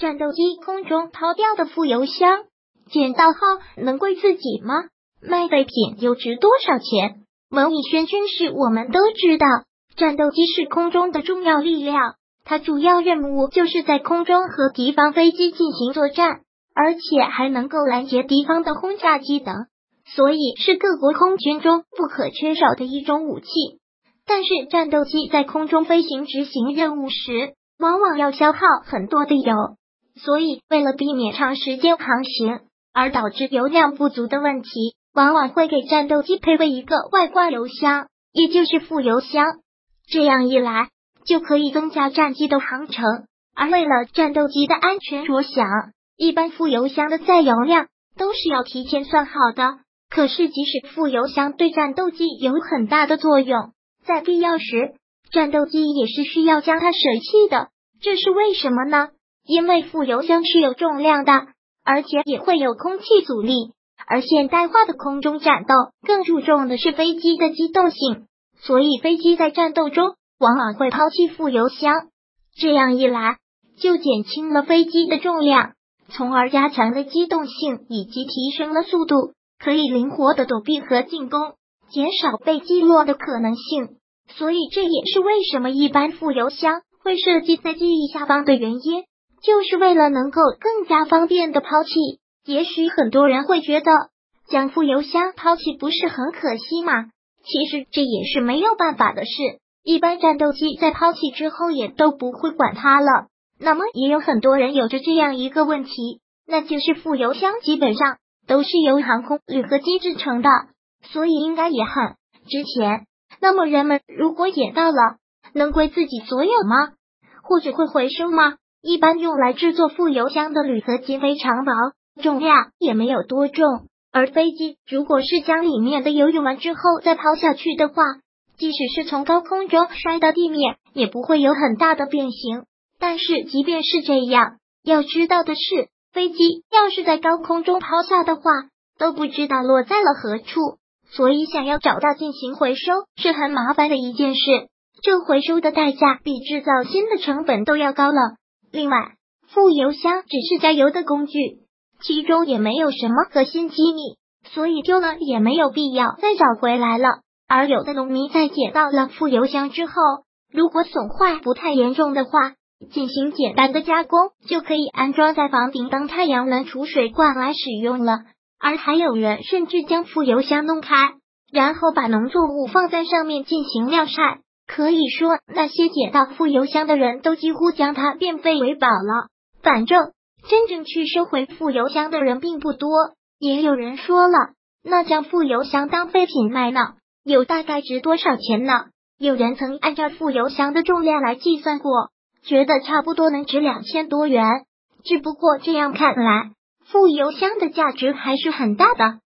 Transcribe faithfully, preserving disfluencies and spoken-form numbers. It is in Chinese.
战斗机空中抛掉的副油箱，捡到后能归自己吗？卖废品又值多少钱？文艺轩军事我们都知道，战斗机是空中的重要力量，它主要任务就是在空中和敌方飞机进行作战，而且还能够拦截敌方的轰炸机等，所以是各国空军中不可缺少的一种武器。但是战斗机在空中飞行执行任务时，往往要消耗很多的油，所以为了避免长时间航行而导致油量不足的问题，往往会给战斗机配备一个外挂油箱，也就是副油箱。这样一来，就可以增加战机的航程。而为了战斗机的安全着想，一般副油箱的载油量都是要提前算好的。可是即使副油箱对战斗机有很大的作用，在必要时，战斗机也是需要将它舍弃的。这是为什么呢？因为副油箱是有重量的，而且也会有空气阻力。而现代化的空中战斗更注重的是飞机的机动性，所以飞机在战斗中往往会抛弃副油箱。这样一来，就减轻了飞机的重量，从而加强了机动性以及提升了速度，可以灵活的躲避和进攻，减少被击落的可能性。所以这也是为什么一般副油箱会设计在机翼下方的原因，就是为了能够更加方便的抛弃。也许很多人会觉得将副油箱抛弃不是很可惜吗？其实这也是没有办法的事，一般战斗机在抛弃之后也都不会管它了。那么也有很多人有着这样一个问题，那就是副油箱基本上都是由航空铝合金制成的，所以应该也很值钱。那么人们如果捡到了，能归自己所有吗？或者会回收吗？一般用来制作副油箱的铝合金非常薄，重量也没有多重，而飞机如果是将里面的油用完之后再抛下去的话，即使是从高空中摔到地面，也不会有很大的变形。但是即便是这样，要知道的是，飞机要是在高空中抛下的话，都不知道落在了何处，所以想要找到进行回收是很麻烦的一件事，这回收的代价比制造新的成本都要高了。另外，副油箱只是加油的工具，其中也没有什么核心机密，所以丢了也没有必要再找回来了。而有的农民在捡到了副油箱之后，如果损坏不太严重的话，进行简单的加工，就可以安装在房顶当太阳能储水罐来使用了。而还有人甚至将副油箱弄开，然后把农作物放在上面进行晾晒。可以说，那些捡到副油箱的人都几乎将它变废为宝了。反正真正去收回副油箱的人并不多。也有人说了，那将副油箱当废品卖呢，有大概值多少钱呢？有人曾按照副油箱的重量来计算过，觉得差不多能值两千多元。只不过这样看来，副油箱的价值还是很大的。